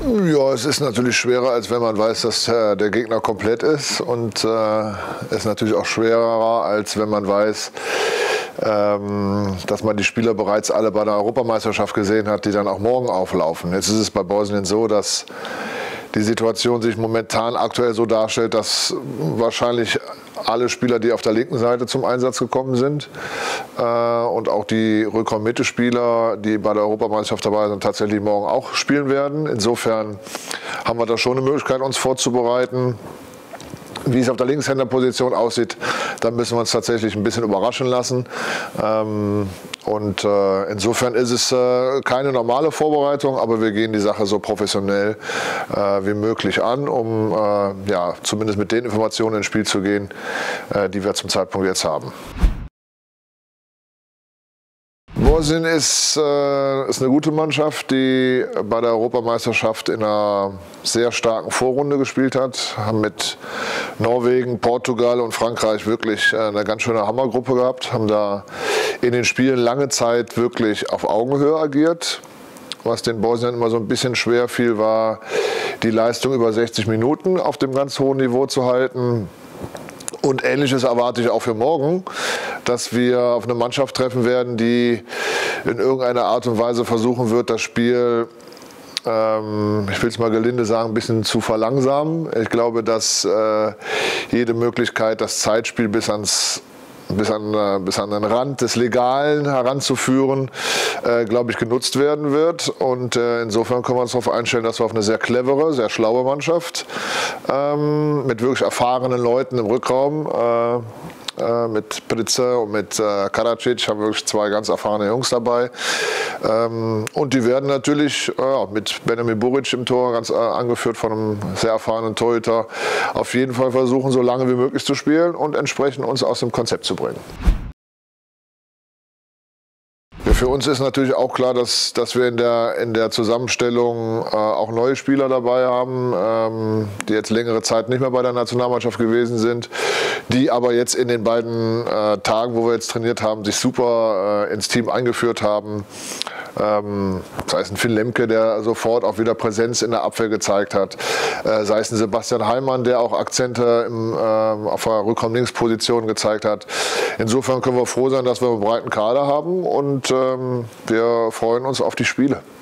Ja, es ist natürlich schwerer, als wenn man weiß, dass der Gegner komplett ist. Und es ist natürlich auch schwerer, als wenn man weiß, dass man die Spieler bereits alle bei der Europameisterschaft gesehen hat, die dann auch morgen auflaufen. Jetzt ist es bei Bosnien so, dass die Situation sich momentan aktuell so darstellt, dass wahrscheinlich alle Spieler, die auf der linken Seite zum Einsatz gekommen sind und auch die Rückraum-Mitte-Spieler, die bei der Europameisterschaft dabei sind, tatsächlich morgen auch spielen werden. Insofern haben wir da schon eine Möglichkeit, uns vorzubereiten. Wie es auf der Linkshänderposition aussieht, da müssen wir uns tatsächlich ein bisschen überraschen lassen. Insofern ist es keine normale Vorbereitung, aber wir gehen die Sache so professionell wie möglich an, um ja, zumindest mit den Informationen ins Spiel zu gehen, die wir zum Zeitpunkt jetzt haben. Bosnien ist eine gute Mannschaft, die bei der Europameisterschaft in einer sehr starken Vorrunde gespielt hat. Haben mit Norwegen, Portugal und Frankreich wirklich eine ganz schöne Hammergruppe gehabt. Haben da in den Spielen lange Zeit wirklich auf Augenhöhe agiert. Was den Bosniern immer so ein bisschen schwer fiel, war die Leistung über 60 Minuten auf dem ganz hohen Niveau zu halten. Und Ähnliches erwarte ich auch für morgen, dass wir auf eine Mannschaft treffen werden, die in irgendeiner Art und Weise versuchen wird, das Spiel, ich will es mal gelinde sagen, ein bisschen zu verlangsamen. Ich glaube, dass jede Möglichkeit, das Zeitspiel bis an den Rand des Legalen heranzuführen, glaube ich, genutzt werden wird. Und insofern können wir uns darauf einstellen, dass wir auf eine sehr clevere, sehr schlaue Mannschaft mit wirklich erfahrenen Leuten im Rückraum, mit Price und mit Karadzic, haben wir wirklich zwei ganz erfahrene Jungs dabei. Und die werden natürlich mit Benjamin Buric im Tor, ganz angeführt von einem sehr erfahrenen Torhüter, auf jeden Fall versuchen, so lange wie möglich zu spielen und entsprechend uns aus dem Konzept zu bringen. Für uns ist natürlich auch klar, dass wir in der Zusammenstellung auch neue Spieler dabei haben, die jetzt längere Zeit nicht mehr bei der Nationalmannschaft gewesen sind, die aber jetzt in den beiden Tagen, wo wir jetzt trainiert haben, sich super ins Team eingeführt haben. Sei es ein Finn Lemke, der sofort auch wieder Präsenz in der Abwehr gezeigt hat, sei es ein Sebastian Heimann, der auch Akzente auf der Rückraum-Links-Position gezeigt hat. Insofern können wir froh sein, dass wir einen breiten Kader haben und wir freuen uns auf die Spiele.